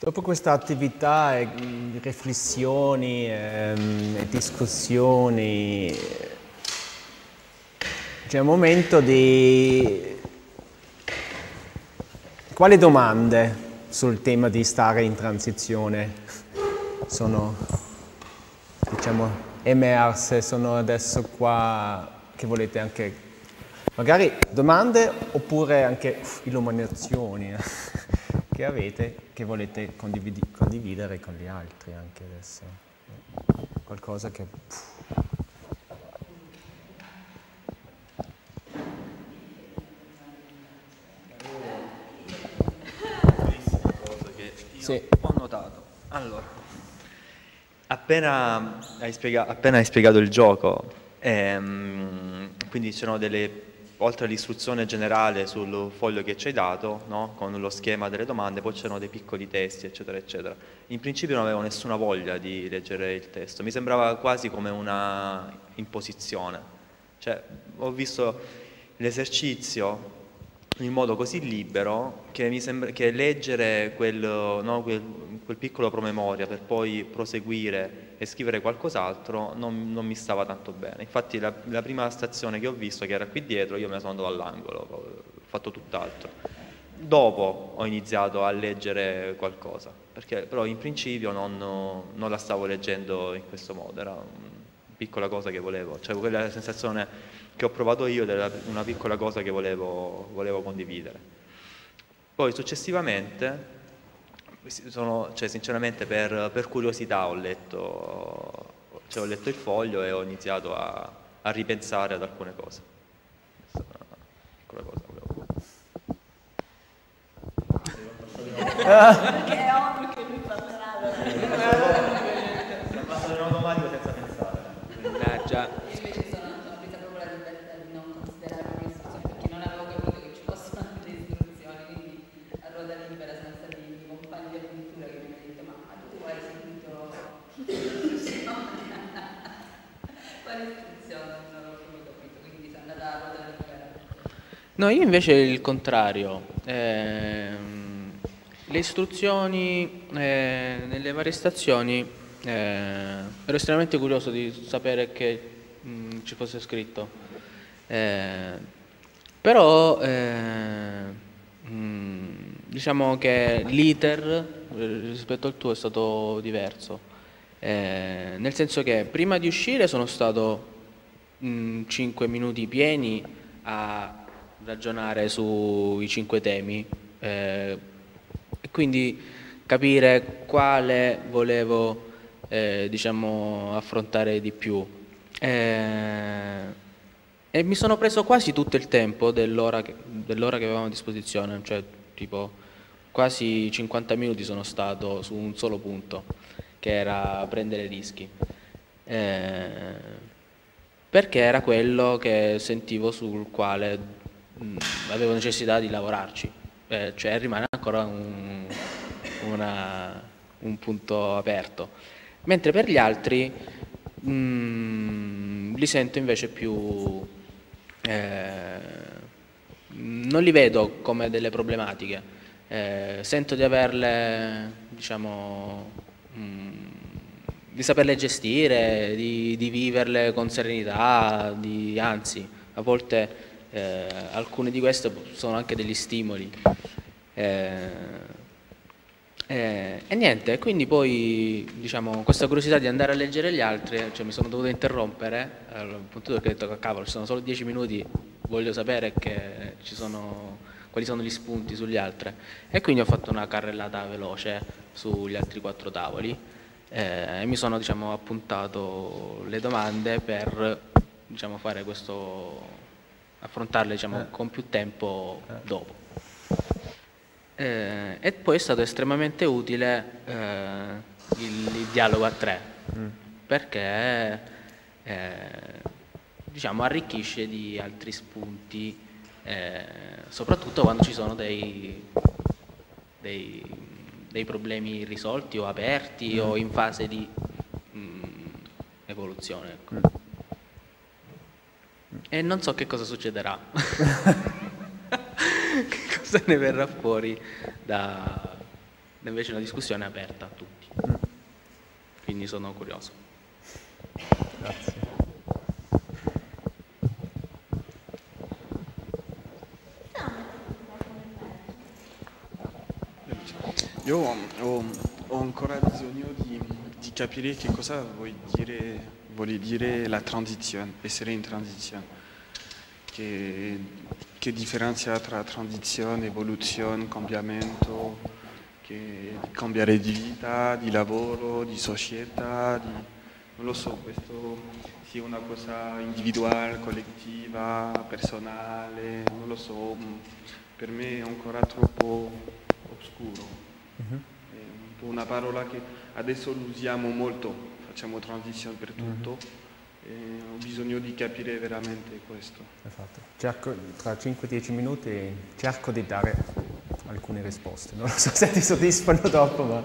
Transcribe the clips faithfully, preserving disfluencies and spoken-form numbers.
Dopo questa attività e mh, riflessioni ehm, e discussioni, c'è un momento di... Quali domande sul tema di stare in transizione sono, diciamo, emerse, sono adesso qua, che volete anche, magari domande oppure anche uff, illuminazioni che avete, che volete condivid- condividere con gli altri anche adesso. Qualcosa che... Uff. Sì. Ho notato. Allora, appena hai, spiega- appena hai spiegato il gioco, ehm, quindi c'erano delle, oltre all'istruzione generale sul foglio che ci hai dato, no? Con lo schema delle domande, poi c'erano dei piccoli testi, eccetera, eccetera. In principio non avevo nessuna voglia di leggere il testo, mi sembrava quasi come una imposizione. Cioè, ho visto l'esercizio in modo così libero che mi sembra che leggere quel, no, quel, quel piccolo promemoria per poi proseguire e scrivere qualcos'altro non, non mi stava tanto bene. Infatti la, la prima stazione che ho visto, che era qui dietro, io me la sono andato all'angolo, ho fatto tutt'altro. Dopo ho iniziato a leggere qualcosa, perché però in principio non, non la stavo leggendo in questo modo, era una piccola cosa che volevo, cioè quella sensazione che ho provato io, della, una piccola cosa che volevo, volevo condividere. Poi successivamente, sono, cioè, sinceramente per, per curiosità ho letto, cioè, ho letto il foglio e ho iniziato a, a ripensare ad alcune cose. Questa è una piccola cosa. Perché è ovvio che lui parlerà. Passa in automatico senza pensare. Eh, già. Io invece sono abita proprio la libertà di non considerare un'istruzione perché non avevo capito che ci fossero anche le istruzioni, quindi a ruota libera sono stati i compagni di avventura che mi hanno detto ma tu hai seguito l'istruzione? Quale istruzione? Non l'ho proprio capito, quindi sono andata a ruota libera. No, io invece il contrario. Ehm, le istruzioni eh, nelle varie stazioni, eh, ero estremamente curioso di sapere che mh, ci fosse scritto. Eh, però eh, mh, diciamo che l'iter eh, rispetto al tuo è stato diverso. Eh, nel senso che prima di uscire sono stato cinque minuti pieni a ragionare sui cinque temi eh, e quindi capire quale volevo eh, diciamo affrontare di più eh, e mi sono preso quasi tutto il tempo dell'ora che, dell'ora che avevamo a disposizione, cioè tipo quasi cinquanta minuti sono stato su un solo punto che era prendere rischi eh, perché era quello che sentivo sul quale mh, avevo necessità di lavorarci, eh, cioè rimane ancora un, una, un punto aperto. Mentre per gli altri mh, li sento invece più... Eh, non li vedo come delle problematiche, eh, sento di averle, diciamo... Mh, di saperle gestire, di, di viverle con serenità, di, anzi, a volte eh, alcune di queste sono anche degli stimoli. Eh, eh, e niente, quindi poi diciamo questa curiosità di andare a leggere gli altri, cioè mi sono dovuto interrompere, al punto che ho detto cavolo, ci sono solo dieci minuti, voglio sapere che ci sono, quali sono gli spunti sugli altri. E quindi ho fatto una carrellata veloce sugli altri quattro tavoli. E eh, mi sono diciamo, appuntato le domande per diciamo, fare questo, affrontarle diciamo, eh. con più tempo eh. dopo. Eh, e poi è stato estremamente utile eh, il, il dialogo a tre, mm. perché eh, diciamo, arricchisce di altri spunti, eh, soprattutto quando ci sono dei, dei dei problemi irrisolti o aperti mm. o in fase di mm, evoluzione. Ecco. Mm. E non so che cosa succederà, che cosa ne verrà fuori da, invece la discussione è aperta a tutti. Quindi sono curioso. Grazie. Io ho, ho ancora bisogno di, di capire che cosa vuol dire, vuol dire la transizione, essere in transizione. Che, che differenza tra transizione, evoluzione, cambiamento, che cambiare di vita, di lavoro, di società, di, non lo so, questo sia una cosa individuale, collettiva, personale, non lo so, per me è ancora troppo oscuro. Uh-huh. È un po' una parola che adesso usiamo molto, facciamo transizione per tutto. Uh-huh. E ho bisogno di capire veramente questo. Esatto. Cerco, tra cinque dieci minuti cerco di dare alcune risposte. Non so se ti soddisfano dopo, ma...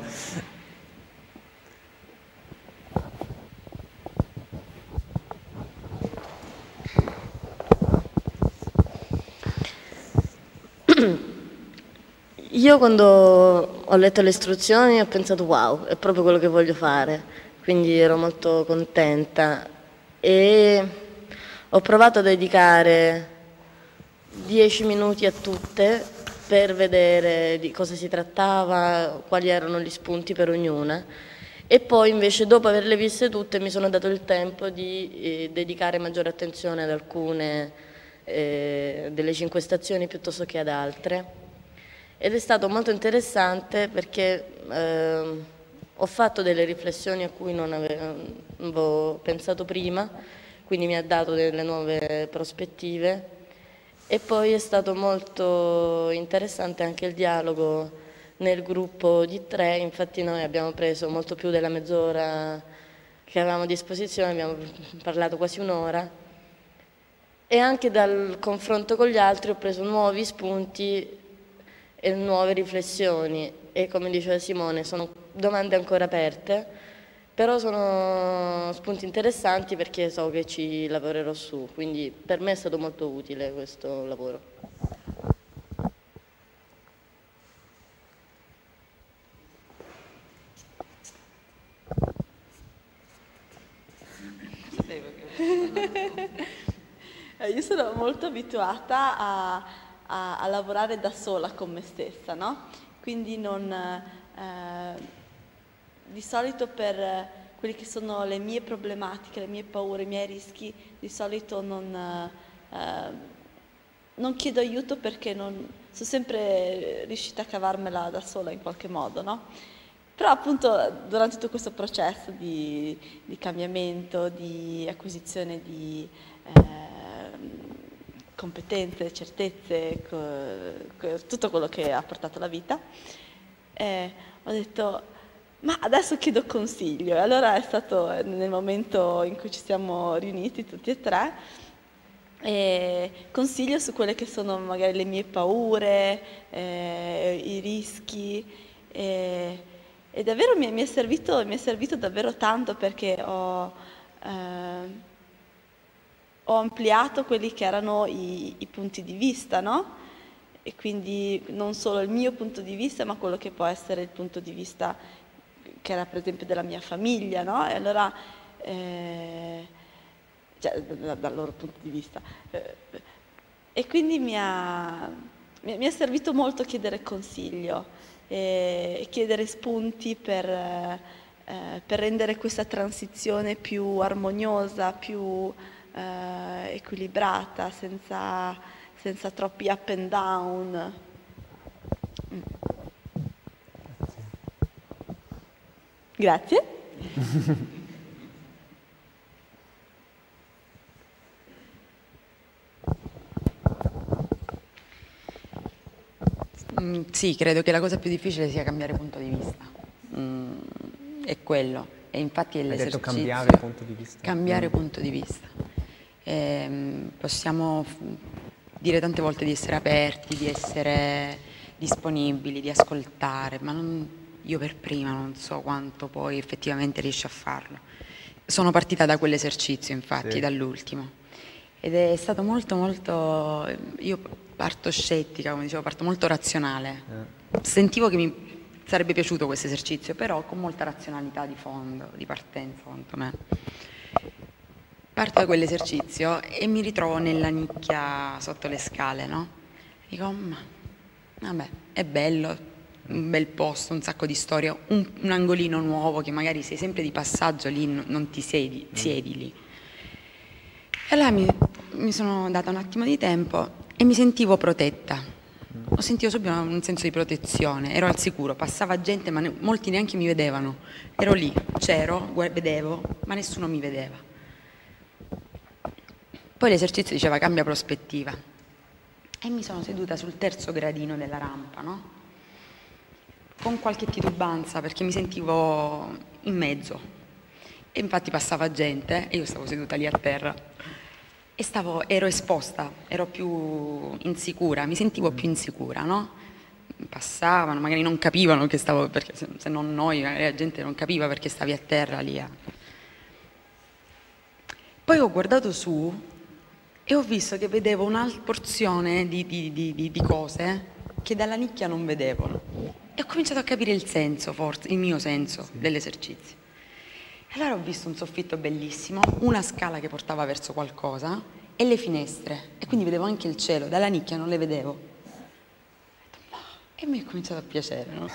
Io quando ho letto le istruzioni ho pensato wow, è proprio quello che voglio fare, quindi ero molto contenta. E ho provato a dedicare dieci minuti a tutte per vedere di cosa si trattava, quali erano gli spunti per ognuna, e poi invece dopo averle viste tutte mi sono dato il tempo di eh, dedicare maggiore attenzione ad alcune eh, delle cinque stazioni piuttosto che ad altre, ed è stato molto interessante perché eh, ho fatto delle riflessioni a cui non avevo pensato prima, quindi mi ha dato delle nuove prospettive, e poi è stato molto interessante anche il dialogo nel gruppo di tre. Infatti noi abbiamo preso molto più della mezz'ora che avevamo a disposizione, abbiamo parlato quasi un'ora, e anche dal confronto con gli altri ho preso nuovi spunti e nuove riflessioni, e come diceva Simone sono domande ancora aperte, però sono spunti interessanti perché so che ci lavorerò su, quindi per me è stato molto utile questo lavoro. Io sono molto abituata a, a, a lavorare da sola con me stessa, no? Quindi non... Eh, di solito per quelle che sono le mie problematiche, le mie paure, i miei rischi, di solito non, eh, non chiedo aiuto perché non, sono sempre riuscita a cavarmela da sola in qualche modo, no? Però appunto durante tutto questo processo di, di cambiamento, di acquisizione di eh, competenze, certezze, co, co, tutto quello che ha portato la vita, eh, ho detto... ma adesso chiedo consiglio. E allora è stato nel momento in cui ci siamo riuniti tutti e tre, e consiglio su quelle che sono magari le mie paure, eh, i rischi, e, e davvero mi, mi, è servito, mi è servito davvero tanto, perché ho, eh, ho ampliato quelli che erano i, i punti di vista, no? E quindi non solo il mio punto di vista, ma quello che può essere il punto di vista che era per esempio della mia famiglia, no? E allora, eh, cioè, dal, dal loro punto di vista. Eh, e quindi mi, ha, mi, mi è servito molto chiedere consiglio e, e chiedere spunti per, eh, per rendere questa transizione più armoniosa, più eh, equilibrata, senza, senza troppi up and down. Mm. Grazie. Mm, sì, credo che la cosa più difficile sia cambiare punto di vista. Mm, è quello. E infatti è l'esercizio. Hai detto cambiare punto di vista. Cambiare mm. punto di vista. E, possiamo dire tante volte di essere aperti, di essere disponibili, di ascoltare, ma non... io per prima non so quanto poi effettivamente riesci a farlo. Sono partita da quell'esercizio, infatti, sì. dall'ultimo. Ed è stato molto, molto... Io parto scettica, come dicevo, parto molto razionale. Eh. Sentivo che mi sarebbe piaciuto questo esercizio, però con molta razionalità di fondo, di partenza, quanto me. Parto da quell'esercizio e mi ritrovo nella nicchia sotto le scale, no? Dico, ma vabbè, è bello, un bel posto, un sacco di storia, un, un angolino nuovo che magari sei sempre di passaggio lì, non ti siedi, siedi lì. E allora mi, mi sono data un attimo di tempo e mi sentivo protetta. Ho sentito subito un senso di protezione, ero al sicuro, passava gente ma ne, molti neanche mi vedevano. Ero lì, c'ero, vedevo, ma nessuno mi vedeva. Poi l'esercizio diceva cambia prospettiva e mi sono seduta sul terzo gradino della rampa, no? Con qualche titubanza perché mi sentivo in mezzo e infatti passava gente e io stavo seduta lì a terra e stavo, ero esposta, ero più insicura, mi sentivo più insicura, no? Passavano, magari non capivano che stavo, perché se, se non noi, magari la gente non capiva perché stavi a terra lì. A... Poi ho guardato su e ho visto che vedevo una porzione di, di, di, di, di cose che dalla nicchia non vedevo. E ho cominciato a capire il senso, forse, il mio senso dell'esercizio. E allora ho visto un soffitto bellissimo, una scala che portava verso qualcosa e le finestre. E quindi vedevo anche il cielo, dalla nicchia non le vedevo. E mi è cominciato a piacere, no?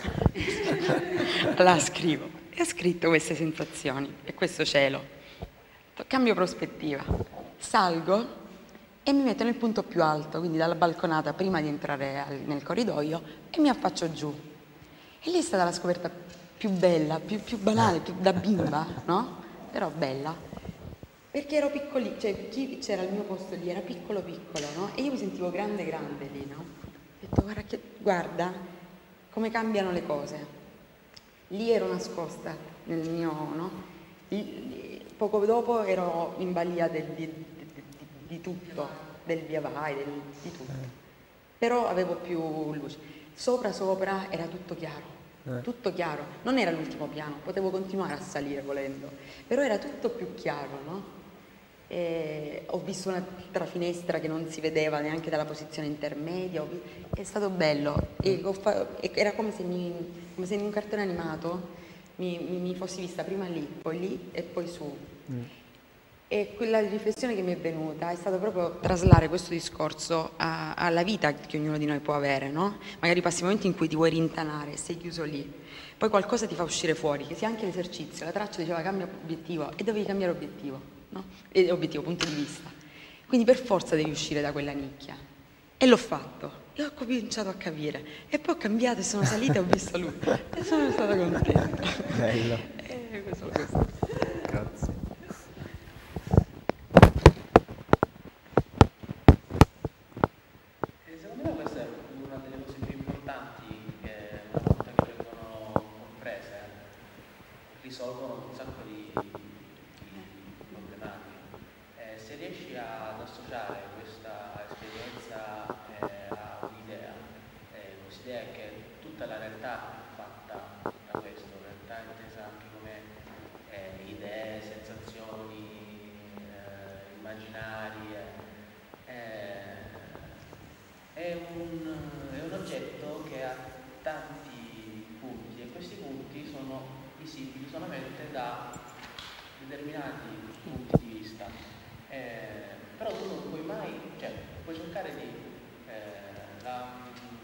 Allora scrivo. E ho scritto queste sensazioni e questo cielo. Cambio prospettiva. Salgo e mi metto nel punto più alto, quindi dalla balconata prima di entrare al, nel corridoio e mi affaccio giù. E lì è stata la scoperta più bella, più, più banale, più da bimba, no? Però bella. Perché ero piccolina, cioè chi c'era al mio posto lì era piccolo piccolo, no? E io mi sentivo grande grande lì, no? Ho detto guarda, che, guarda come cambiano le cose. Lì ero nascosta nel mio, no? Lì, lì, poco dopo ero in balia del, di, di, di, di tutto, del via vai, del, di tutto. Però avevo più luce. Sopra sopra era tutto chiaro. Eh. Tutto chiaro, non era l'ultimo piano, potevo continuare a salire volendo, però era tutto più chiaro, no? E ho visto un'altra finestra che non si vedeva neanche dalla posizione intermedia, è stato bello, e era come se, mi, come se in un cartone animato mi, mi, mi fossi vista prima lì, poi lì e poi su. Mm. E quella riflessione che mi è venuta è stato proprio traslare questo discorso a, alla vita che ognuno di noi può avere, no? Magari passi momenti in cui ti vuoi rintanare, sei chiuso lì, poi qualcosa ti fa uscire fuori, che sia anche l'esercizio, la traccia diceva cambia obiettivo e dovevi cambiare obiettivo, no? E, obiettivo, punto di vista. Quindi per forza devi uscire da quella nicchia. E l'ho fatto, e ho cominciato a capire. E poi ho cambiato e sono salita e ho visto lui. E sono stata contenta. Bello. E questo, questo. Grazie. Risolvono un sacco di, di problematiche. Eh, se riesci ad associare questa esperienza eh, a un'idea, eh, quest'idea è che tutta la realtà è fatta da questo, realtà intesa anche come eh, idee, sensazioni, eh, immaginari, eh, è, un, è un oggetto che ha tanti punti e questi punti sono visibili solamente da determinati punti di vista, eh, però tu non puoi mai, cioè puoi cercare di eh, la,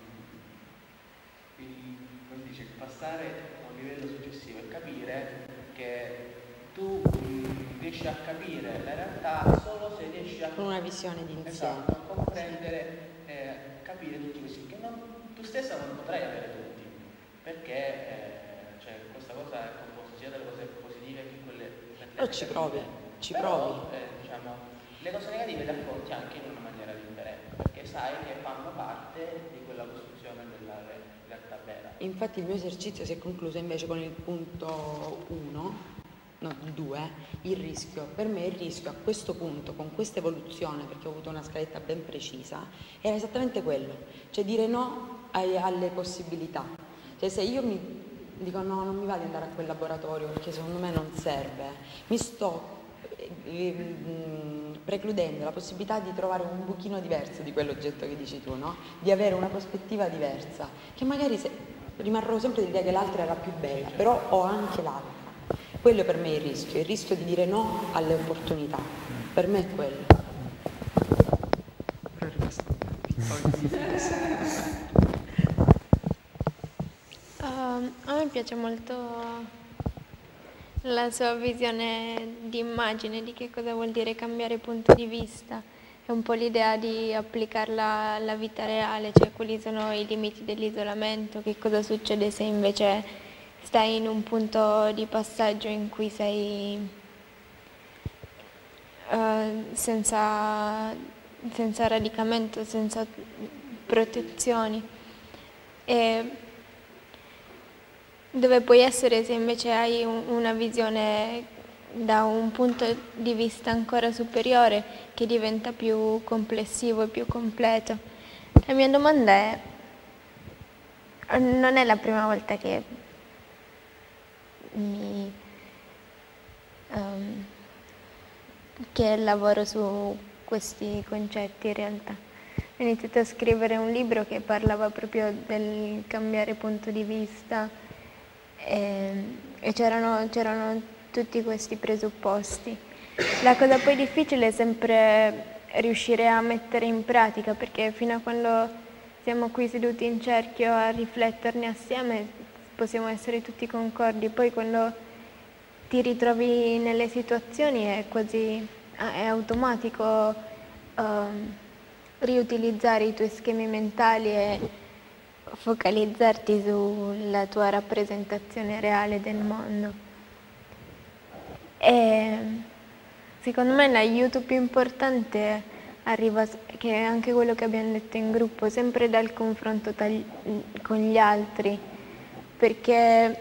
il, come dice, passare a un livello successivo e capire che tu mh, riesci a capire la realtà solo se riesci a con una visione di insieme, esatto, a comprendere, eh, capire tutti questi che non, tu stessa non potrai avere tutti, perché eh, cioè, questa cosa è composta sia dalle cose positive che quelle negative. Però ci provi, ci Però, provi. Eh, diciamo, le cose negative le affronti anche in una maniera differente, perché sai che fanno parte di quella costruzione della realtà vera. Infatti il mio esercizio si è concluso invece con il punto uno, no, il due, il rischio. Per me il rischio a questo punto, con questa evoluzione, perché ho avuto una scaletta ben precisa, era esattamente quello, cioè dire no ai, alle possibilità. Cioè se io mi dico no, non mi va di andare a quel laboratorio perché secondo me non serve, mi sto eh, precludendo la possibilità di trovare un buchino diverso di quell'oggetto che dici tu, no? Di avere una prospettiva diversa, che magari se, rimarrò sempre l'idea che l'altra era più bella, però ho anche l'altra. Quello per me è il rischio, il rischio di dire no alle opportunità, per me è quello. Uh, a me piace molto la sua visione di immagine, di che cosa vuol dire cambiare punto di vista. È un po' l'idea di applicarla alla vita reale, cioè quali sono i limiti dell'isolamento, che cosa succede se invece stai in un punto di passaggio in cui sei uh, senza, senza radicamento, senza protezioni. E dove puoi essere se invece hai un, una visione da un punto di vista ancora superiore che diventa più complessivo e più completo. La mia domanda è, non è la prima volta che mi um, che lavoro su questi concetti in realtà. Ho iniziato a scrivere un libro che parlava proprio del cambiare punto di vista e, e c'erano, c'erano tutti questi presupposti. La cosa poi difficile è sempre riuscire a mettere in pratica, perché fino a quando siamo qui seduti in cerchio a rifletterne assieme possiamo essere tutti concordi, poi quando ti ritrovi nelle situazioni è quasi è automatico uh, riutilizzare i tuoi schemi mentali e focalizzarti sulla tua rappresentazione reale del mondo. E secondo me l'aiuto più importante arriva, che è anche quello che abbiamo detto in gruppo, sempre dal confronto tagli, con gli altri, perché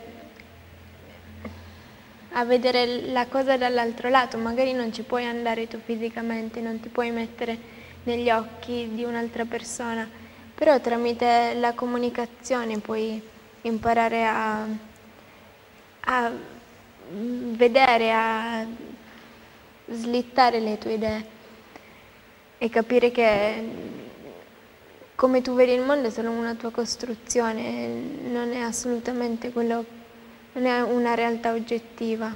a vedere la cosa dall'altro lato, magari non ci puoi andare tu fisicamente, non ti puoi mettere negli occhi di un'altra persona, però tramite la comunicazione puoi imparare a, a vedere, a slittare le tue idee e capire che come tu vedi il mondo è solo una tua costruzione, non è assolutamente quello, non è una realtà oggettiva.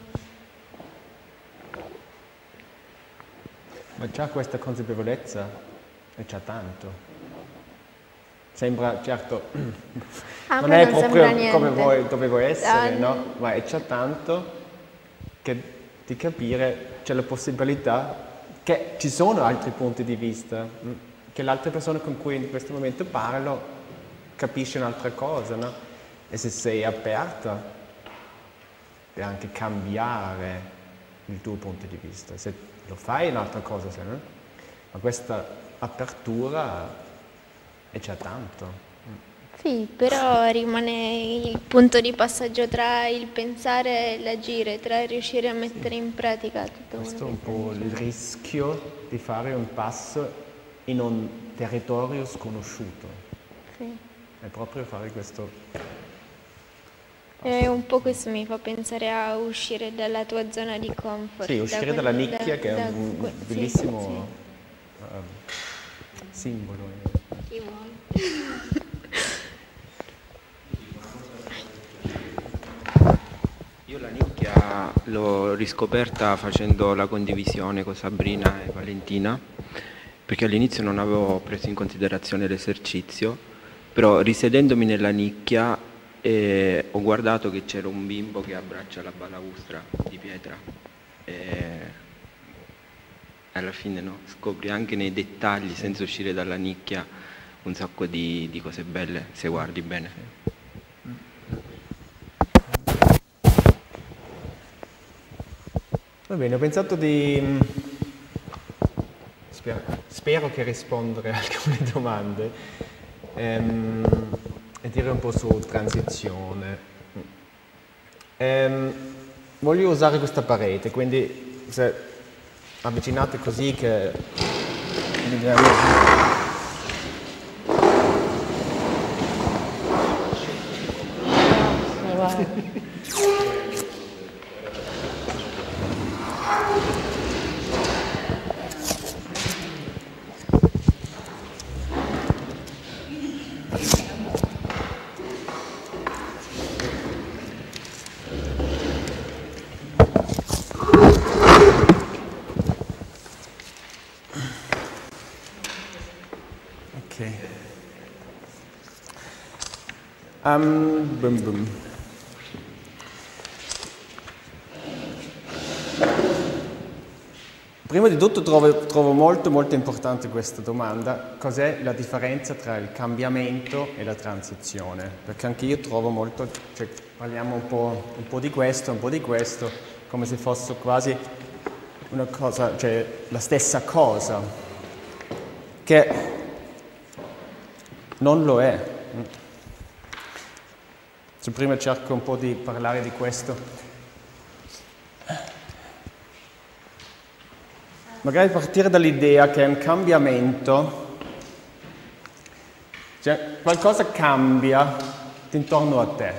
Ma già questa consapevolezza è già tanto. Sembra, certo, A non me è non proprio sembra come niente. vuoi, dovevo essere, Ah, no? Ma è già tanto che di capire c'è la possibilità che ci sono altri punti di vista, mh, che l'altra persona con cui in questo momento parlo capisce un'altra cosa, no? E se sei aperta puoi anche cambiare il tuo punto di vista. Se lo fai è un'altra cosa, se no? Ma questa apertura è già tanto. Sì, però rimane il punto di passaggio tra il pensare e l'agire, tra il riuscire a mettere in pratica tutto Questo è quello un che po' stai il rischio di fare un passo in un territorio sconosciuto. dicendo. È proprio fare questo. E un po' questo mi fa pensare a uscire dalla tua zona di comfort. Sì, uscire da dalla quel- nicchia, da- che è da un que- sì, bellissimo ehm, simbolo. sì. Chi vuole? Io la nicchia l'ho riscoperta facendo la condivisione con Sabrina e Valentina, perché all'inizio non avevo preso in considerazione l'esercizio, però risiedendomi nella nicchia eh, ho guardato che c'era un bimbo che abbraccia la balaustra di pietra e alla fine no, scopri anche nei dettagli, senza uscire dalla nicchia, un sacco di, di cose belle, se guardi bene. Va bene, ho pensato di... Spero, spero che rispondere a alcune domande ehm, e dire un po' su transizione. Ehm, voglio usare questa parete, quindi se avvicinate così che... Um, boom, boom. Prima di tutto trovo, trovo molto molto importante questa domanda: cos'è la differenza tra il cambiamento e la transizione? Perché anche io trovo molto, cioè, parliamo un po', un po' di questo, un po' di questo, come se fosse quasi una cosa, cioè la stessa cosa, che non lo è. Cioè, prima cerco un po' di parlare di questo. Magari partire dall'idea che è un cambiamento, cioè qualcosa cambia intorno a te.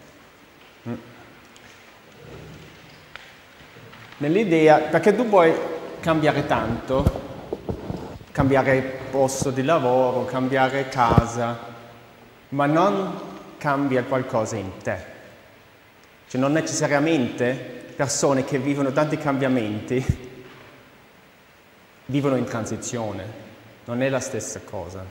Nell'idea, perché tu puoi cambiare tanto, cambiare posto di lavoro, cambiare casa, ma non cambia qualcosa in te. Cioè non necessariamente persone che vivono tanti cambiamenti vivono in transizione, non è la stessa cosa.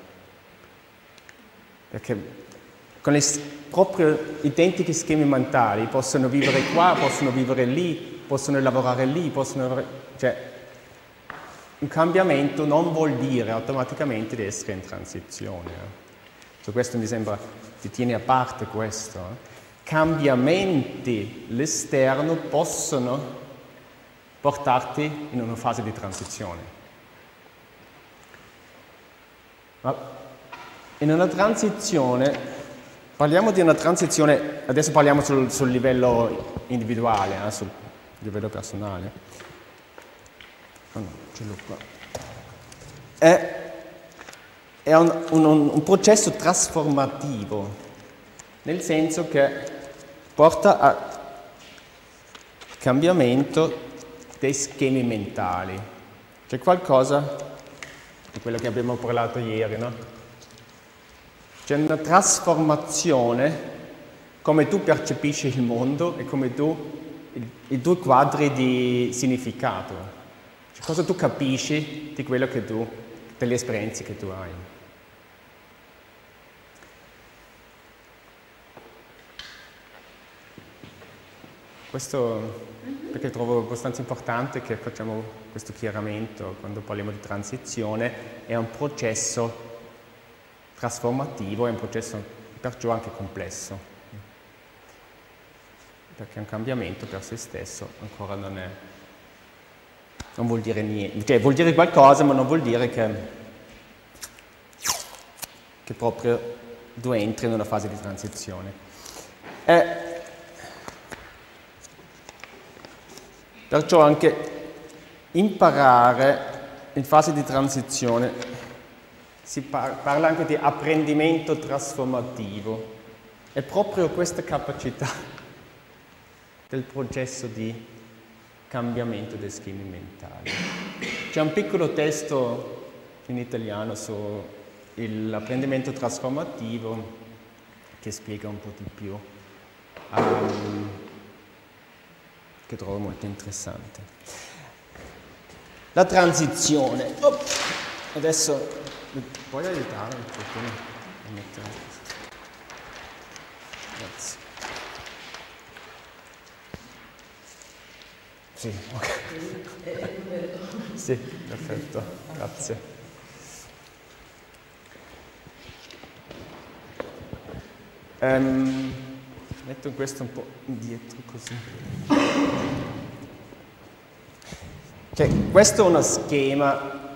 Perché con i propri identici schemi mentali possono vivere qua, possono vivere lì, possono lavorare lì, possono... Cioè, un cambiamento non vuol dire automaticamente di essere in transizione. Eh. Su questo mi sembra, ti tieni a parte questo. Eh. Cambiamenti all'esterno possono portarti in una fase di transizione. Ma in una transizione, parliamo di una transizione, adesso parliamo sul, sul livello individuale, eh, sul livello personale. Oh no, ce l'ho qua. È, è un, un, un processo trasformativo, nel senso che porta a cambiamento dei schemi mentali. C'è qualcosa di quello che abbiamo parlato ieri, no? C'è una trasformazione come tu percepisci il mondo e come tu, i, i due quadri di significato. Cioè, cosa tu capisci di quello che tu, delle esperienze che tu hai. Questo perché trovo abbastanza importante che facciamo questo chiarimento quando parliamo di transizione. È un processo trasformativo, è un processo perciò anche complesso, perché un cambiamento per se stesso ancora non è, non vuol dire niente, cioè vuol dire qualcosa ma non vuol dire che, che proprio tu entri in una fase di transizione. È, Perciò anche imparare in fase di transizione, si par- parla anche di apprendimento trasformativo, è proprio questa capacità del processo di cambiamento dei schemi mentali. C'è un piccolo testo in italiano sull'apprendimento trasformativo che spiega un po' di più. Um, che trovo molto interessante. La transizione. Oh, adesso mi puoi aiutare un pochino a mettere questo? Grazie. Sì, ok. Sì, perfetto, grazie. Um, metto questo un po' indietro così. Cioè, questo è uno schema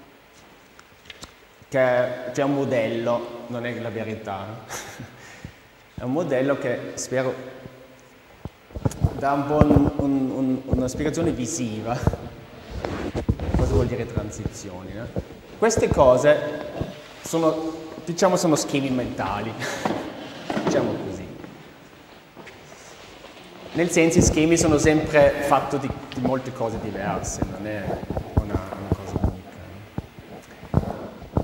che c'è un modello, non è la verità. È un modello che spero dà un po' un, un, un, una spiegazione visiva. Cosa vuol dire transizioni? No? Queste cose sono, diciamo, sono schemi mentali, diciamo così. Nel senso, i schemi sono sempre fatti di, di molte cose diverse, non è una, una cosa unica.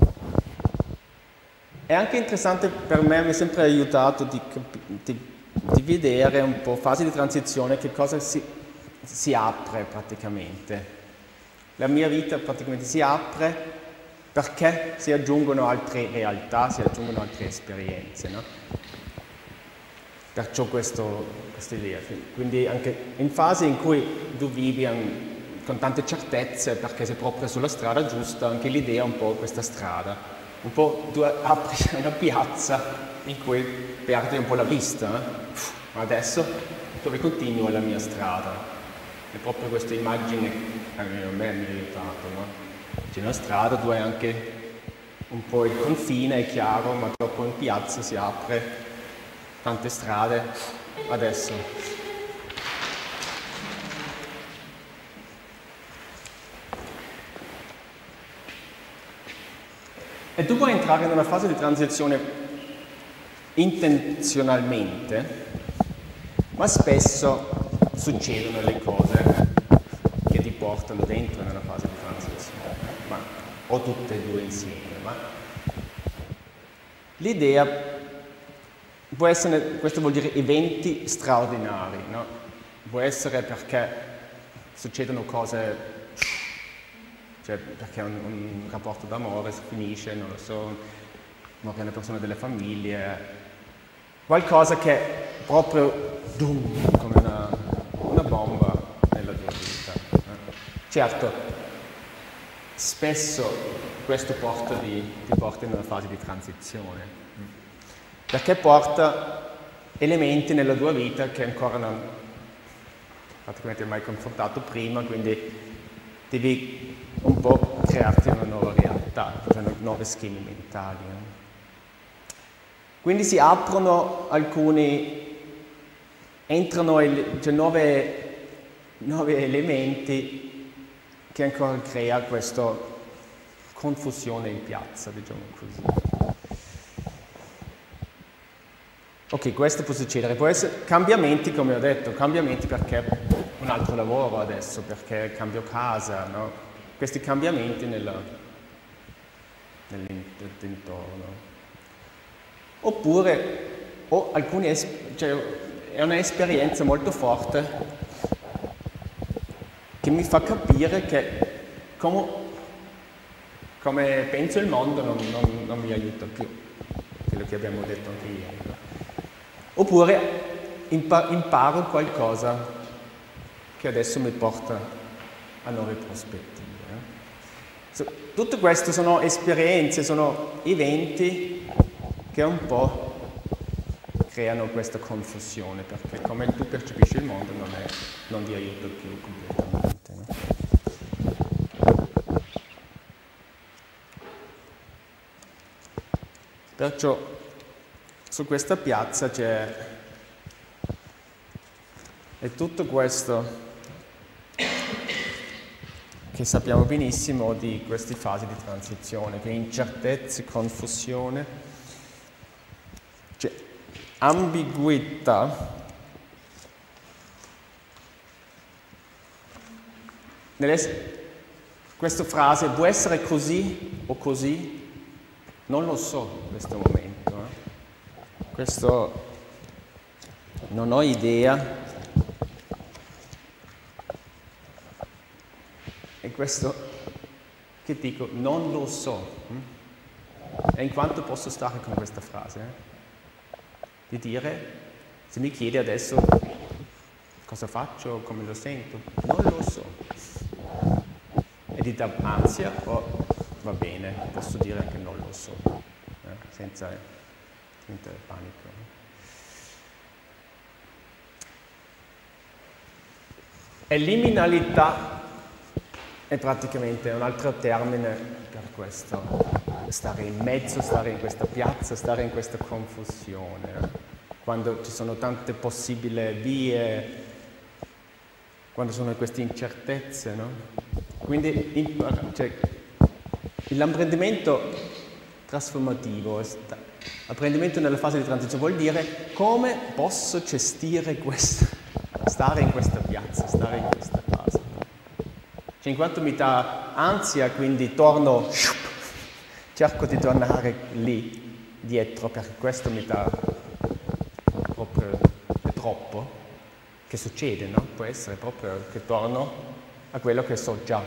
È anche interessante per me, mi è sempre aiutato di, di, di vedere un po' fase di transizione, che cosa si, si apre praticamente. La mia vita praticamente si apre perché si aggiungono altre realtà, si aggiungono altre esperienze, no? perciò questa idea. Quindi anche in fasi in cui tu vivi an, con tante certezze perché sei proprio sulla strada giusta, anche l'idea è un po' questa strada. Un po' tu apri una piazza in cui perdi un po' la vista, eh? Ma adesso dove continuo la mia strada? È proprio questa immagine che a me mi ha aiutato, no? C'è una strada, tu hai anche un po' il confine, è chiaro, ma dopo in piazza si apre tante strade. Adesso e tu puoi entrare in una fase di transizione intenzionalmente, ma spesso succedono le cose che ti portano dentro nella fase di transizione, ma, o tutte e due insieme. Ma l'idea può essere, questo vuol dire eventi straordinari, no? Può essere perché succedono cose, cioè perché un, un rapporto d'amore si finisce, non lo so, muore una persona delle famiglie, qualcosa che proprio dum, come una, una bomba nella tua vita. Eh? Certo, spesso questo porta di, ti porta in una fase di transizione, perché porta elementi nella tua vita che ancora non praticamente mai confrontato prima, quindi devi un po' crearti una nuova realtà, cioè nuovi schemi mentali. Eh? Quindi si aprono alcuni, entrano il, cioè nuove, nuovi elementi che ancora crea questa confusione in piazza, diciamo così. Ok, questo può succedere, può essere cambiamenti, come ho detto, cambiamenti perché un altro lavoro adesso, perché cambio casa, no? Questi cambiamenti nella, nell'intorno. Oppure, o alcuni, cioè, è un'esperienza molto forte che mi fa capire che come, come penso il mondo non, non, non mi aiuta più, quello che abbiamo detto anche ieri. No? Oppure imparo qualcosa che adesso mi porta a nuove prospettive. So, tutte queste sono esperienze, sono eventi che un po' creano questa confusione, perché come tu percepisci il mondo non, è, non ti aiuta più completamente. No? Perciò su questa piazza c'è e tutto questo che sappiamo benissimo di queste fasi di transizione, che incertezze, confusione, c'è ambiguità, questa frase può essere così o così, non lo so in questo momento. Questo non ho idea, e questo che dico non lo so, e in quanto posso stare con questa frase, eh? Di dire, se mi chiede adesso cosa faccio, come lo sento, non lo so, e di dar ansia, oh, va bene, posso dire anche non lo so, eh? senza il panico. E liminalità è praticamente un altro termine per questo, stare in mezzo, stare in questa piazza, stare in questa confusione, quando ci sono tante possibili vie, quando sono queste incertezze, no? Quindi cioè, l'apprendimento trasformativo, l'apprendimento nella fase di transizione vuol dire come posso gestire questo, stare in questa piazza, stare in questa fase. Cioè, in quanto mi dà ansia, quindi torno, cerco di tornare lì, dietro, perché questo mi dà proprio, è troppo, che succede, no? Può essere proprio che torno a quello che so già.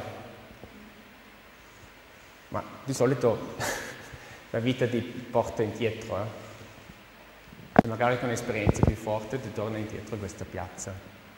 Ma di solito la vita ti porta indietro, eh? e magari con esperienze più forti ti torna indietro a questa piazza.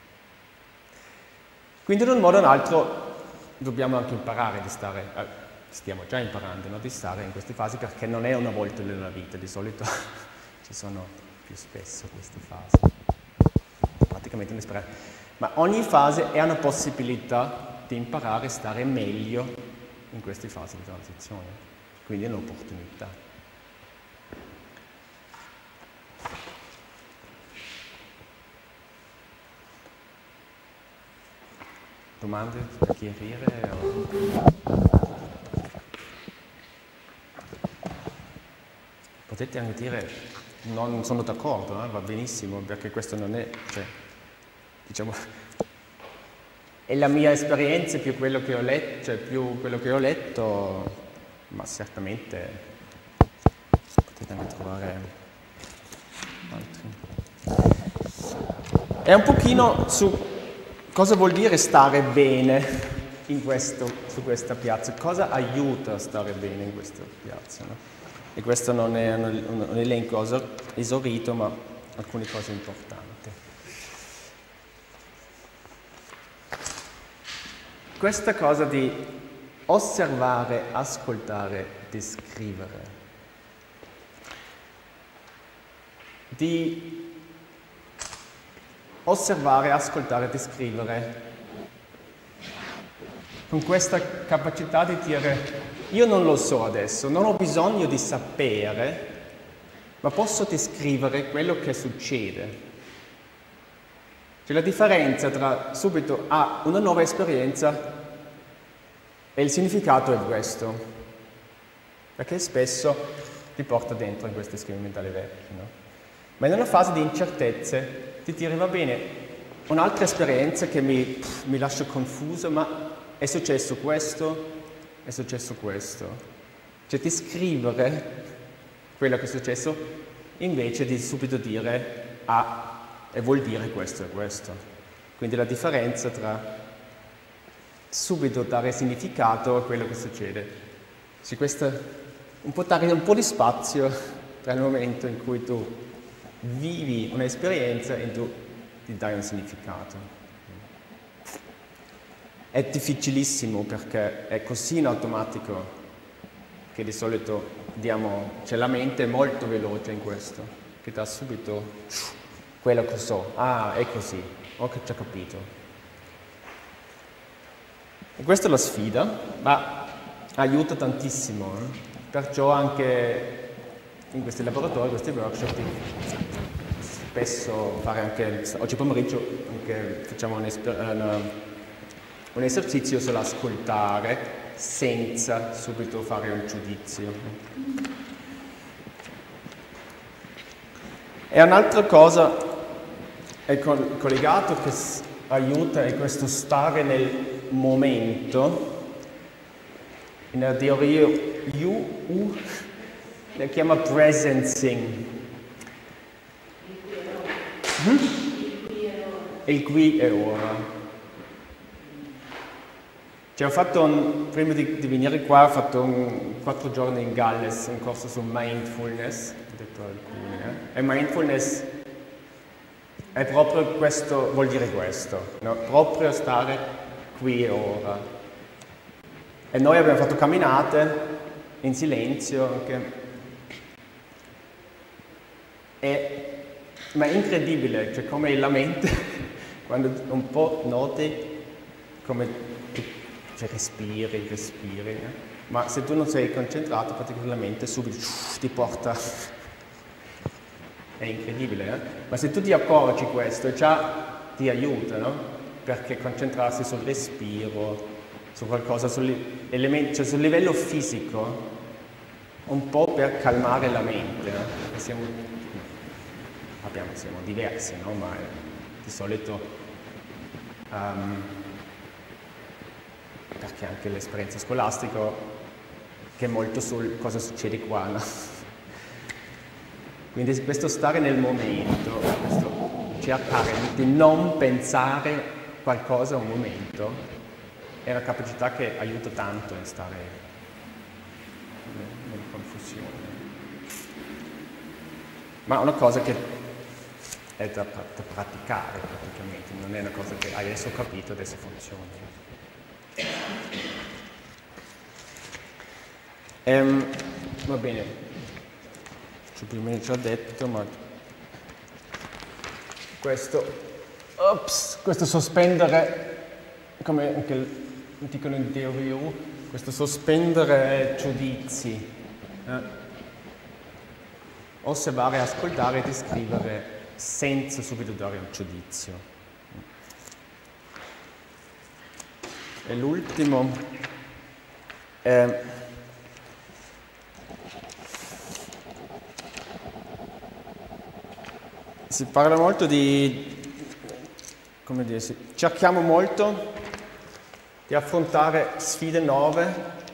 Quindi in un modo o in un altro dobbiamo anche imparare di stare, eh, stiamo già imparando, no? Di stare in queste fasi, perché non è una volta nella vita, di solito ci sono più spesso queste fasi, praticamente un'esperienza. Ma ogni fase è una possibilità di imparare a stare meglio in queste fasi di transizione, quindi è un'opportunità. Domande da chiarire? Potete anche dire non sono d'accordo, eh? Va benissimo, perché questo non è, cioè, diciamo, è la mia esperienza più quello che ho letto, cioè più quello che ho letto, ma certamente potete anche trovare altri. È un pochino su cosa vuol dire stare bene in questo, su questa piazza, cosa aiuta a stare bene in questa piazza, no? E questo non è un, un elenco esaurito, ma alcune cose importanti. Questa cosa di osservare, ascoltare, descrivere, di osservare, ascoltare, descrivere, con questa capacità di dire io non lo so adesso, non ho bisogno di sapere, ma posso descrivere quello che succede. C'è la differenza tra subito ah, una nuova esperienza e il significato è questo, perché spesso ti porta dentro in questi schemi mentali vecchi, no? Ma in una fase di incertezze ti dire va bene, un'altra esperienza che mi, mi lascia confuso, ma è successo questo, è successo questo. Cioè di scrivere quello che è successo invece di subito dire ah, e vuol dire questo e questo. Quindi la differenza tra subito dare significato a quello che succede. Cioè questa, un po' dare un po' di spazio tra il momento in cui tu vivi un'esperienza e tu ti dai un significato. È difficilissimo perché è così in automatico che di solito diamo, cioè la mente è molto veloce in questo, che dà subito quello che so, ah è così, ho già capito. E questa è la sfida, ma aiuta tantissimo, eh? Perciò anche in questi laboratori, in questi workshop, spesso fare anche, oggi pomeriggio anche facciamo un, un esercizio sull'ascoltare senza subito fare un giudizio. E un'altra cosa è collegato che aiuta è questo stare nel momento. In teoria U, U la chiama presencing. Hmm? Il qui e ora. Cioè, ho fatto un, prima di, di venire qua ho fatto un, quattro giorni in Galles, un corso su mindfulness, ho detto alcuni, eh? E mindfulness è proprio questo, vuol dire questo, no? Proprio stare qui e ora. E noi abbiamo fatto camminate in silenzio anche. E, ma è incredibile, cioè come la mente, quando un po' noti come cioè respiri, respiri, eh? Ma se tu non sei concentrato praticamente subito uff, ti porta, è incredibile, eh? Ma se tu ti accorgi questo già ti aiuta, no? Perché concentrarsi sul respiro, su qualcosa, sull'elemento, cioè sul livello fisico, un po' per calmare la mente, no? Perché siamo, abbiamo, siamo diversi, no? Ma di solito um, perché anche l'esperienza scolastica che è molto sul cosa succede qua, no? Quindi questo stare nel momento, questo cercare di non pensare qualcosa a un momento è una capacità che aiuta tanto a stare nella confusione. ma una cosa che è da, da praticare praticamente, non è una cosa che hai adesso capito, adesso funziona. Ehm, va bene, ci ho più o meno già detto, ma questo, ops, questo sospendere, come anche dicono in teoria, questo sospendere giudizi, eh? Osservare, ascoltare e descrivere senza subito dare un giudizio. E l'ultimo è si parla molto di, come dire, cerchiamo molto di affrontare sfide nuove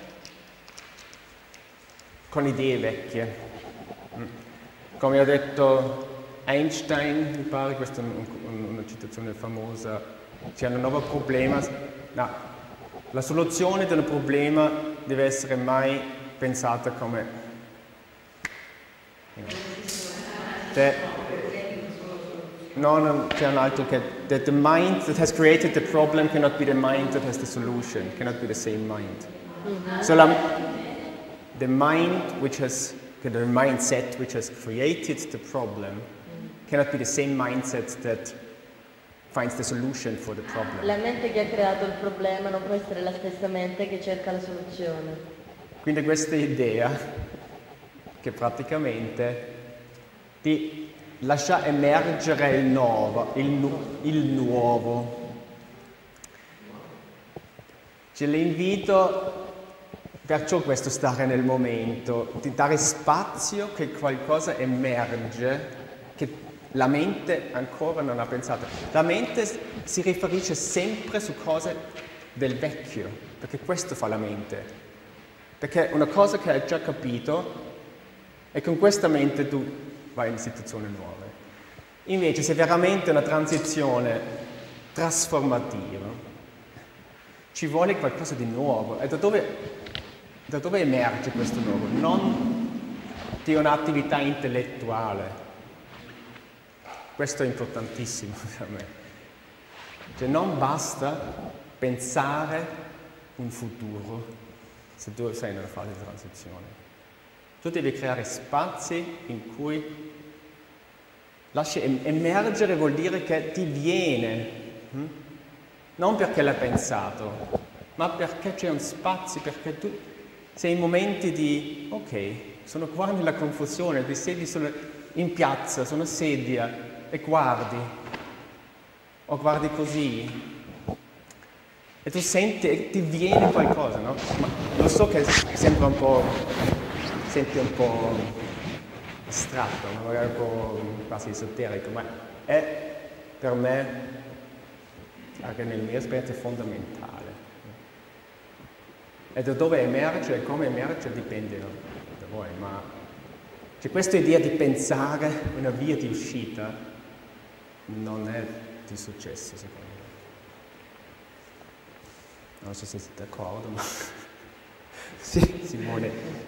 con idee vecchie. Come ha detto Einstein, mi pare, questa è una citazione famosa, c'è un nuovo problema, no, la soluzione di un problema deve essere mai pensata come... Cioè, no, no, c'è un altro che... That the mind that has created the problem cannot be the mind that has the solution, cannot be the same mind. Mm-hmm. So la, the mind which has... the mindset which has created the problem cannot be the same mindset that finds the solution for the problem. La mente che ha creato il problema non può essere la stessa mente che cerca la soluzione. Quindi questa idea che praticamente ti lascia emergere il nuovo, il, nu- il nuovo. Ce l'invito. Perciò questo stare nel momento, di dare spazio che qualcosa emerge, che la mente ancora non ha pensato. La mente si riferisce sempre su cose del vecchio, perché questo fa la mente. Perché una cosa che hai già capito, e con questa mente tu vai in situazioni nuove. Invece se veramente una transizione trasformativa, ci vuole qualcosa di nuovo. E da dove... Da dove emerge questo nuovo? Non di un'attività intellettuale. Questo è importantissimo per me. Cioè non basta pensare un futuro se tu sei nella fase di transizione. Tu devi creare spazi in cui lasci emergere, vuol dire che ti viene, hm? Non perché l'hai pensato, ma perché c'è un spazio, perché tu sei in momenti di, ok, sono qua nella confusione, ti siedi solo in piazza, su una sedia e guardi, o guardi così, e tu senti e ti viene qualcosa, no? Ma lo so che sembra un po', senti un po' astratto, magari un po' quasi esoterico, ma è per me, anche nella mia esperienza, fondamentale. E da dove emerge e come emerge dipende da voi, ma c'è questa idea di pensare una via di uscita non è di successo, secondo me. Non so se siete d'accordo, ma sì, Simone.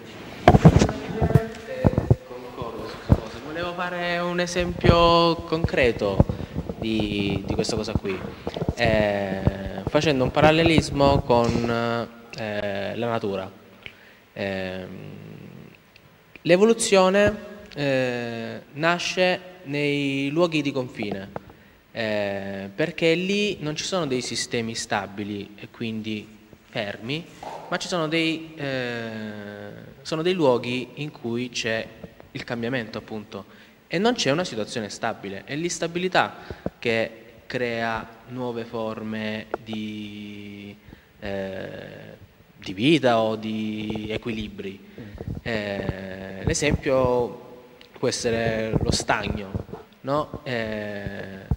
Eh, concordo su questa cosa. Volevo fare un esempio concreto di, di questa cosa qui, eh, facendo un parallelismo con Eh, la natura. Eh, l'evoluzione eh, nasce nei luoghi di confine, eh, perché lì non ci sono dei sistemi stabili e quindi fermi, ma ci sono dei, eh, sono dei luoghi in cui c'è il cambiamento, appunto, e non c'è una situazione stabile. È l'instabilità che crea nuove forme di eh, di vita o di equilibri. Eh, l'esempio può essere lo stagno, no? Eh,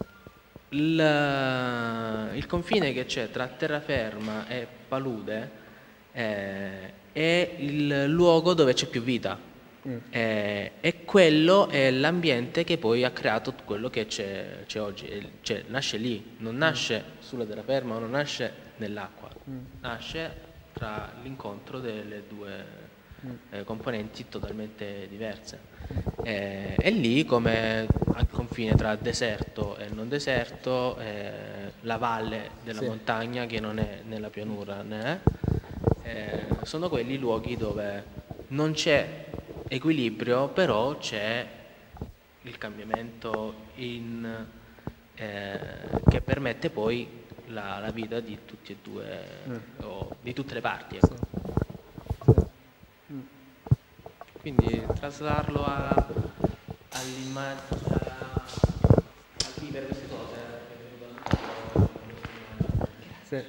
il, il confine che c'è tra terraferma e palude eh, è il luogo dove c'è più vita. Mm. Eh, e quello è l'ambiente che poi ha creato quello che c'è, c'è oggi. Cioè, nasce lì, non nasce sulla terraferma, non nasce nell'acqua, mm. nasce tra l'incontro delle due eh, componenti totalmente diverse. Eh, e lì, come al confine tra deserto e non deserto, eh, la valle della Sì. montagna che non è nella pianura, né, eh, sono quelli luoghi dove non c'è equilibrio, però c'è il cambiamento in, eh, che permette poi la, la vita di tutti e due, Mm. o di tutte le parti. Ecco. Mm. Quindi traslarlo a, all'immagine, a vivere queste cose. Sì.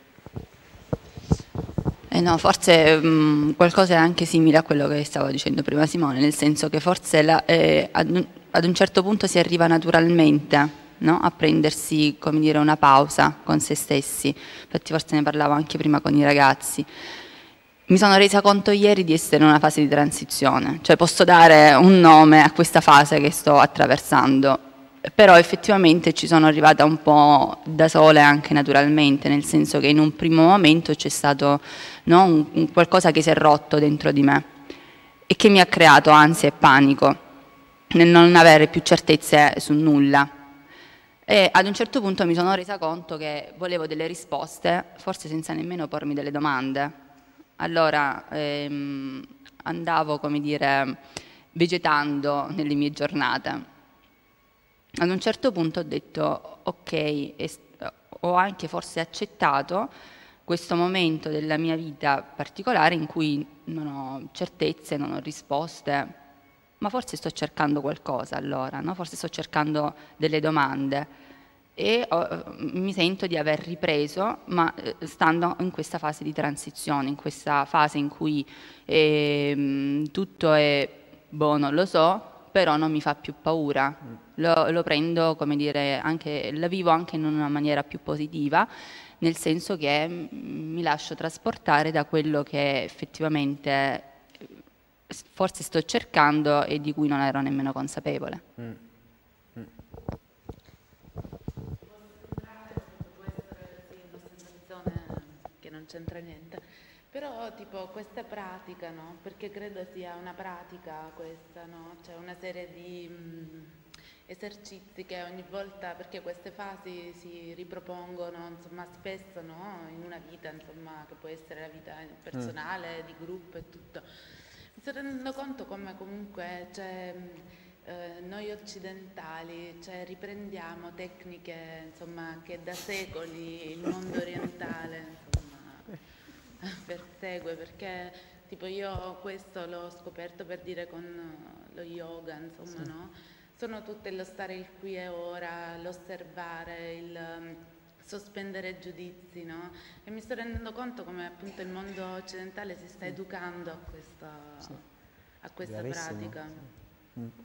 Eh no, forse mh, qualcosa è anche simile a quello che stavo dicendo prima Simone, nel senso che forse la, eh, ad, un, ad un certo punto si arriva naturalmente, no? A prendersi, come dire, una pausa con se stessi. Infatti forse ne parlavo anche prima con i ragazzi. Mi sono resa conto ieri di essere in una fase di transizione, cioè posso dare un nome a questa fase che sto attraversando, però effettivamente ci sono arrivata un po' da sola e anche naturalmente, nel senso che in un primo momento c'è stato, no, un, un qualcosa che si è rotto dentro di me e che mi ha creato ansia e panico nel non avere più certezze su nulla. E ad un certo punto mi sono resa conto che volevo delle risposte, forse senza nemmeno pormi delle domande. Allora ehm, andavo, come dire, vegetando nelle mie giornate. Ad un certo punto ho detto ok, e, ho anche forse accettato questo momento della mia vita particolare in cui non ho certezze, non ho risposte, ma forse sto cercando qualcosa allora, no? Forse sto cercando delle domande. E ho, mi sento di aver ripreso, ma eh, stando in questa fase di transizione, in questa fase in cui eh, tutto è, boh, non lo so, però non mi fa più paura, lo, lo prendo, come dire, anche, la vivo anche in una maniera più positiva, nel senso che mm, mi lascio trasportare da quello che effettivamente forse sto cercando e di cui non ero nemmeno consapevole. Mm. Che non c'entra niente, però tipo questa pratica, no? Perché credo sia una pratica questa, no? C'è una serie di mh, esercizi che ogni volta, perché queste fasi si ripropongono, insomma, spesso, no? In una vita, insomma, che può essere la vita personale, mm. di gruppo e tutto. Mi sto rendendo conto come comunque c'è... Eh, noi occidentali, cioè riprendiamo tecniche, insomma, che da secoli il mondo orientale, insomma, persegue, perché tipo io questo l'ho scoperto per dire con lo yoga, insomma, sì. No? Sono tutte lo stare il qui e ora, l'osservare, il um, sospendere giudizi, no? E mi sto rendendo conto come appunto il mondo occidentale si sta educando a questa, sì. a questa pratica. Sì. Mm.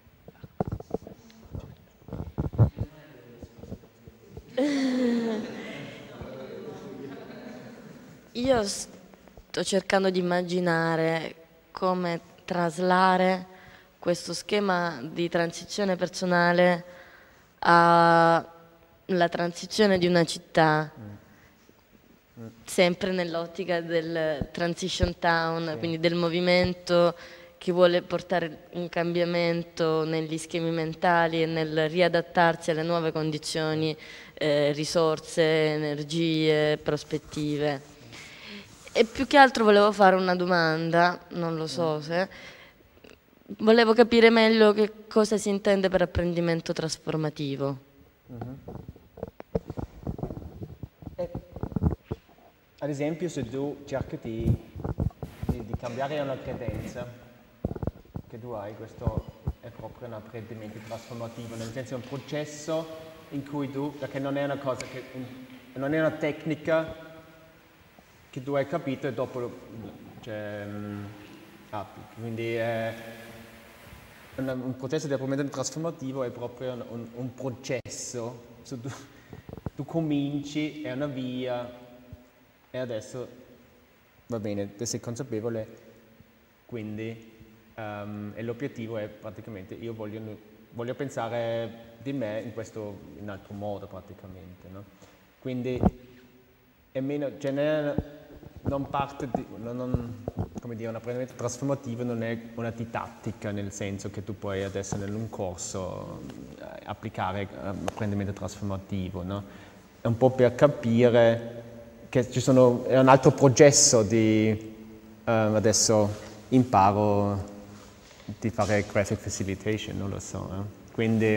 Io sto cercando di immaginare come traslare questo schema di transizione personale alla transizione di una città, sempre nell'ottica del transition town, sì. Quindi del movimento che vuole portare un cambiamento negli schemi mentali e nel riadattarsi alle nuove condizioni, eh, risorse, energie, prospettive. E più che altro volevo fare una domanda, non lo so se... Volevo capire meglio che cosa si intende per apprendimento trasformativo. Uh-huh. E, ad esempio, se tu cerchi di, di, di cambiare una credenza che tu hai, questo è proprio un apprendimento trasformativo, nel senso è un processo in cui tu, perché non è una cosa che, non è una tecnica che tu hai capito e dopo lo, cioè, um, applichi, quindi è un, un processo di apprendimento trasformativo, è proprio un, un, un processo, so, tu, tu cominci, è una via e adesso va bene, tu sei consapevole, quindi Um, e l'obiettivo è praticamente, io voglio, voglio pensare di me in questo, in altro modo praticamente, no? Quindi è meno, cioè, non parte di, non, non, come dire, un apprendimento trasformativo non è una didattica, nel senso che tu puoi adesso in un corso applicare apprendimento trasformativo, no? È un po' per capire che ci sono, è un altro processo di, uh, adesso imparo di fare graphic facilitation, non lo so, eh? Quindi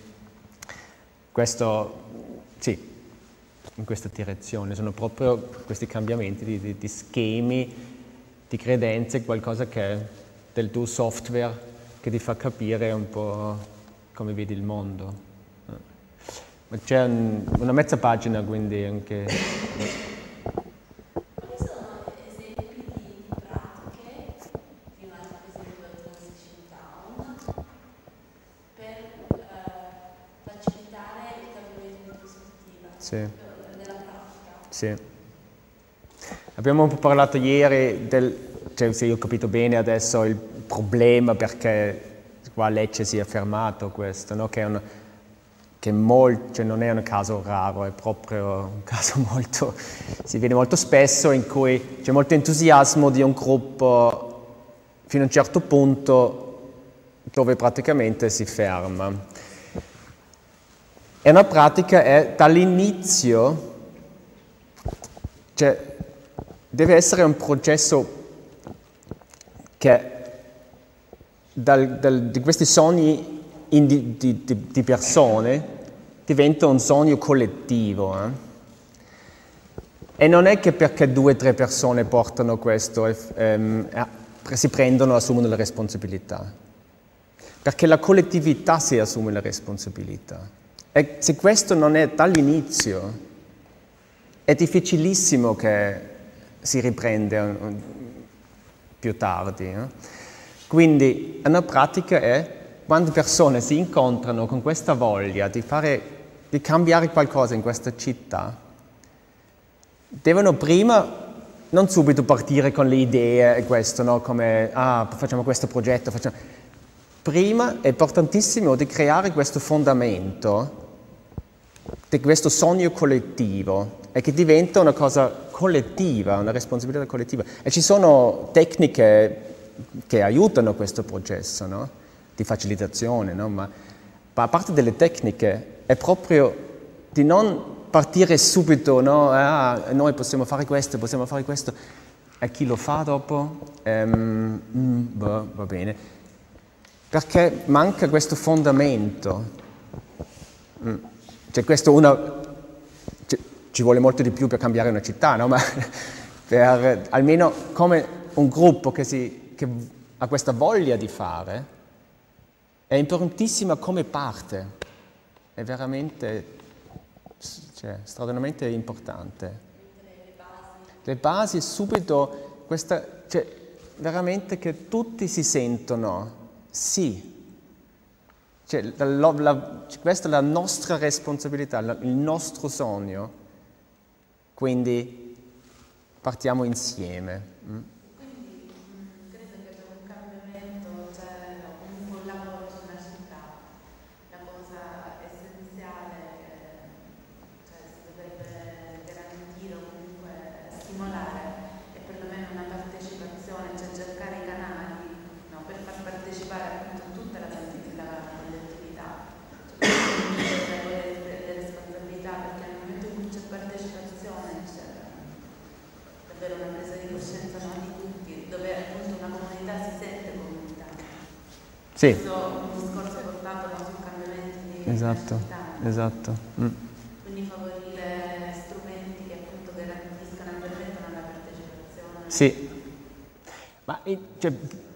questo, sì, in questa direzione, sono proprio questi cambiamenti di, di, di schemi, di credenze, qualcosa che del tuo software che ti fa capire un po' come vedi il mondo. Ma c'è un, una mezza pagina, quindi anche... Quali sono esempi di pratiche, prima per esempio la Transition Town, per eh, facilitare il cambiamento di prospettiva? Sì. Sì. Abbiamo un po' parlato ieri del, cioè se io ho capito bene adesso, il problema perché qua a Lecce si è fermato questo, no? Che, è un, che molto, cioè non è un caso raro, è proprio un caso molto, si vede molto spesso in cui c'è molto entusiasmo di un gruppo fino a un certo punto dove praticamente si ferma. E una pratica è dall'inizio. Cioè, deve essere un processo che dal, dal, di questi sogni in di, di, di persone diventa un sogno collettivo. Eh? E non è che perché due o tre persone portano questo, ehm, si prendono, assumono la responsabilità. Perché la collettività si assume la responsabilità. E se questo non è dall'inizio, è difficilissimo che si riprenda più tardi. Eh? Quindi una pratica è quando persone si incontrano con questa voglia di, fare, di cambiare qualcosa in questa città, devono prima non subito partire con le idee e questo, no? Come ah, facciamo questo progetto. Facciamo... Prima è importantissimo di creare questo fondamento di questo sogno collettivo e che diventa una cosa collettiva, una responsabilità collettiva. E ci sono tecniche che aiutano questo processo, no? Di facilitazione, no? Ma a parte delle tecniche è proprio di non partire subito, no? Ah, noi possiamo fare questo, possiamo fare questo, e chi lo fa dopo? Ehm, mm, boh, va bene. Perché manca questo fondamento. Mm. Cioè questo una, cioè, ci vuole molto di più per cambiare una città, no? Ma per, almeno come un gruppo che, si, che ha questa voglia di fare, è importantissima come parte, è veramente, cioè, straordinariamente importante. Le basi subito, questa, cioè, veramente che tutti si sentono, sì. Cioè, la, la, questa è la nostra responsabilità, la, il nostro sogno, quindi partiamo insieme. Mm? Quindi mh, credo che per un cambiamento, cioè un buon lavoro su una città, la cosa essenziale, cioè si dovrebbe garantire o comunque stimolare è perlomeno una partecipazione, cioè cercare i canali, no, per far partecipare appunto tutta la collettività. Le responsabilità, perché nel momento in cui c'è partecipazione c'è davvero una presa di coscienza di tutti, dove appunto una comunità si sente comunità. Sì. Questo è un discorso portato da sul cambiamento di esatto, città. Esatto. Mm. Quindi favorire strumenti che appunto garantiscano e permettono la partecipazione. Sì. Ma cioè,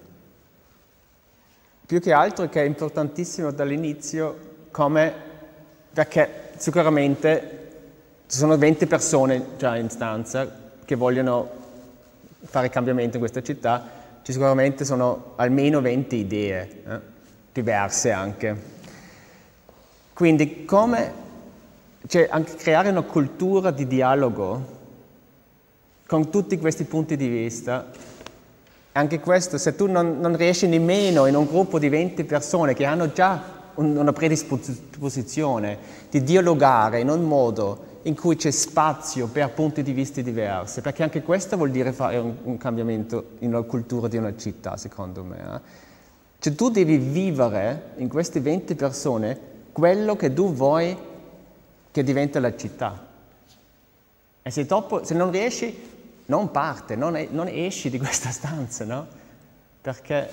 più che altro che è importantissimo dall'inizio come, perché sicuramente ci sono venti persone già in stanza che vogliono fare cambiamento in questa città, ci sicuramente sono almeno venti idee, eh, diverse anche. Quindi come, cioè, anche creare una cultura di dialogo con tutti questi punti di vista. Anche questo, se tu non, non riesci nemmeno in un gruppo di venti persone che hanno già un, una predisposizione di dialogare in un modo in cui c'è spazio per punti di vista diversi, perché anche questo vuol dire fare un, un cambiamento in una cultura di una città, secondo me. Eh? Cioè tu devi vivere in queste venti persone quello che tu vuoi che diventa la città. E se, dopo, se non riesci, non parte, non, è, non esci di questa stanza, no? Perché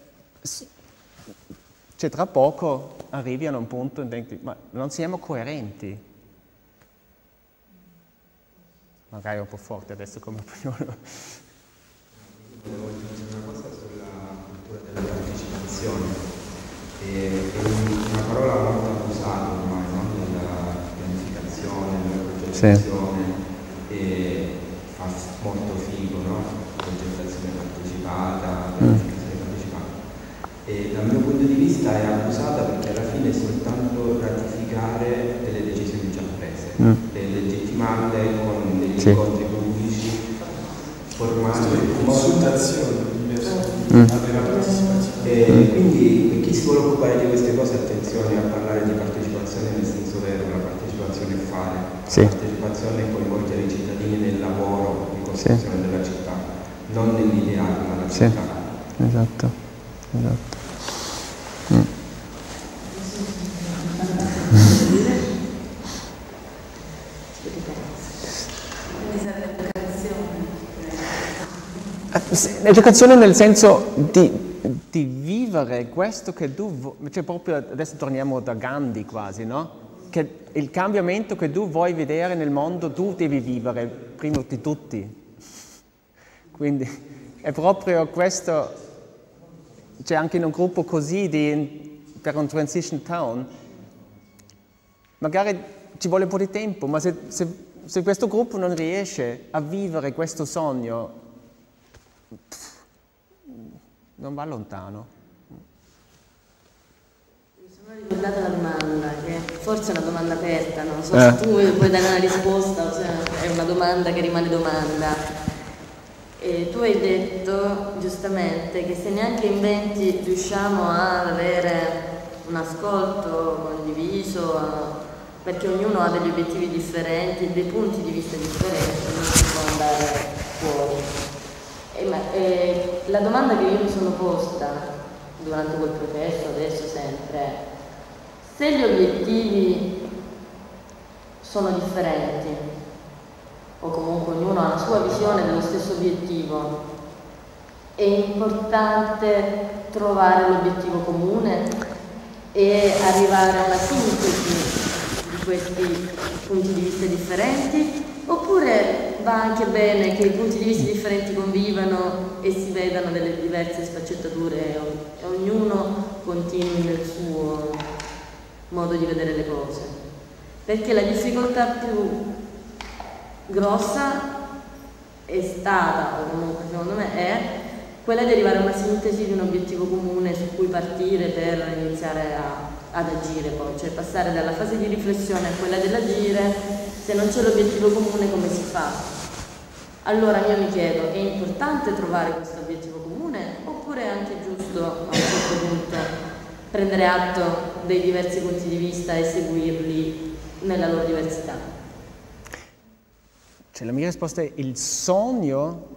cioè, tra poco arrivi a un punto e dici, ma non siamo coerenti. Magari è un po' forte adesso come opinione. Volevo aggiungere una cosa sulla cultura della partecipazione. È, è una parola molto abusata ormai, no? Nella pianificazione, nella progettazione, sì. E fa molto figo, no? Progettazione partecipata, pianificazione mm. partecipata. E dal mio punto di vista è abusata perché alla fine è soltanto ratificare delle decisioni già prese, mm. e legittimarle con degli sì. incontri pubblici, formali, consultazioni diverse, mm. E quindi per chi si vuole occupare di queste cose, attenzione a parlare di partecipazione nel senso vero, la partecipazione è fare, sì. la partecipazione è coinvolgere i cittadini nel lavoro di costruzione sì. della città, non nell'idearla la città. Sì. Esatto, esatto. Mm. L'educazione nel senso di, di vivere questo che tu vuoi, cioè proprio adesso torniamo da Gandhi quasi, no? Che il cambiamento che tu vuoi vedere nel mondo tu devi vivere prima di tutti. Quindi è proprio questo, cioè anche in un gruppo così di, per un transition town, magari ci vuole un po' di tempo, ma se, se, se questo gruppo non riesce a vivere questo sogno, non va lontano. Mi sono ricordata la domanda, che forse è una domanda aperta, non so eh. se tu puoi dare una risposta o se è una domanda che rimane domanda. E tu hai detto giustamente che se neanche in venti riusciamo ad avere un ascolto condiviso, perché ognuno ha degli obiettivi differenti, dei punti di vista differenti, non si può andare fuori. E, ma, e, la domanda che io mi sono posta durante quel processo, adesso sempre, è: se gli obiettivi sono differenti, o comunque ognuno ha la sua visione dello stesso obiettivo, è importante trovare l'obiettivo comune e arrivare a una sintesi di questi punti di vista differenti, oppure va anche bene che i punti di vista differenti convivano e si vedano delle diverse sfaccettature e ognuno continui nel suo modo di vedere le cose? Perché la difficoltà più grossa è stata, o comunque secondo me è, quella di arrivare a una sintesi di un obiettivo comune su cui partire per iniziare a, ad agire poi, cioè passare dalla fase di riflessione a quella dell'agire. Se non c'è l'obiettivo comune, come si fa? Allora io mi chiedo, è importante trovare questo obiettivo comune oppure è anche giusto a un certo punto prendere atto dei diversi punti di vista e seguirli nella loro diversità? Cioè, la mia risposta è il sogno,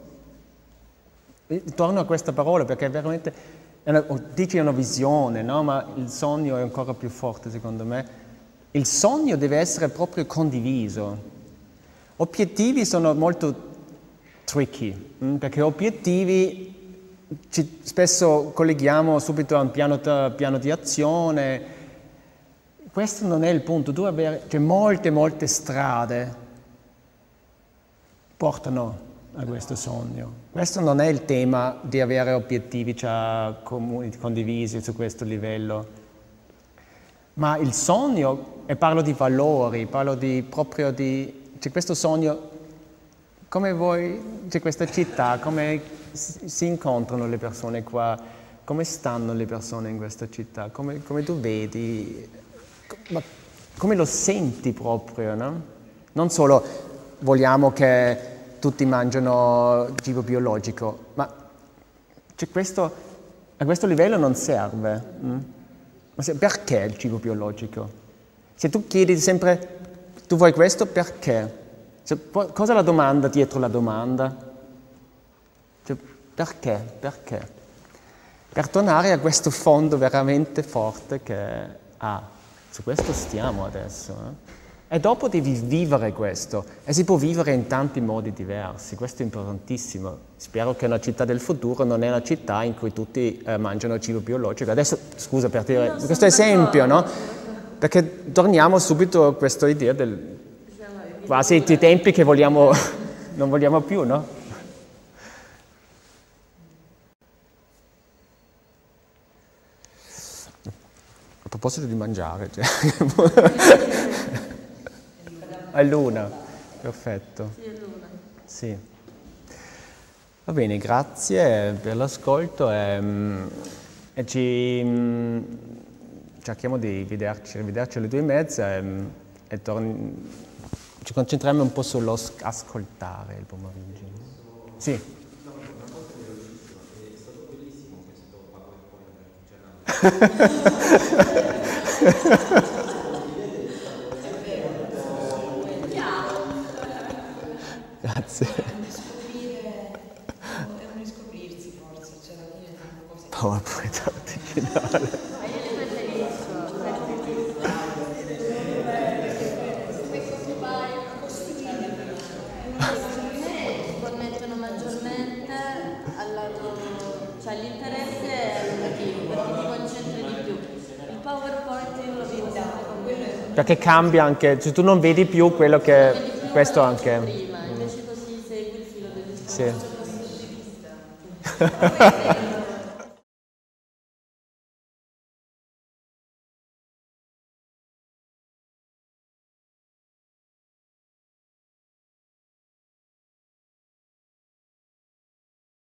torno a questa parola perché è veramente, è una, dici è una visione, no? Ma il sogno è ancora più forte secondo me. Il sogno deve essere proprio condiviso. Obiettivi sono molto tricky, perché obiettivi ci spesso colleghiamo subito a un piano, piano di azione. Questo non è il punto. Tu avere, cioè molte, molte strade portano a questo sogno. Questo non è il tema di avere obiettivi già comuni, condivisi su questo livello. Ma il sogno, e parlo di valori, parlo di, proprio di, c'è questo sogno, come voi, c'è questa città, come si, si incontrano le persone qua, come stanno le persone in questa città, come, come tu vedi, ma come lo senti proprio, no? Non solo vogliamo che tutti mangiano cibo biologico, ma c'è questo, a questo livello non serve. Hm? Ma se, perché il cibo biologico? Se tu chiedi sempre tu vuoi questo perché? Cioè, cosa è la domanda dietro la domanda? Cioè, perché? Perché? Per tornare a questo fondo veramente forte che ha. Su questo stiamo adesso. Eh? E dopo devi vivere questo. E si può vivere in tanti modi diversi. Questo è importantissimo. Spero che una città del futuro non è una città in cui tutti eh, mangiano cibo biologico. Adesso, scusa per dire no, questo esempio, no? Perché torniamo subito a questa idea del quasi i tempi che vogliamo, non vogliamo più, no? A proposito di mangiare, cioè... è l'una, perfetto. Sì, è l'una. Sì. Va bene, grazie per l'ascolto e, e ci cerchiamo di vederci, rivederci alle due e mezza e, e torni, ci concentriamo un po' sullo ascoltare il pomeriggio. Sì. Grazie. È un riscoprirsi forse, cioè alla fine sono cose... PowerPoint originale. Connettono maggiormente al lato, cioè l'interesse è relativo perché ti concentri di più. Il PowerPoint io lo vedo sempre con quello. Perché cambia anche, cioè tu non vedi più quello che questo anche. Prima, invece così segui il filo del Sì. discorso.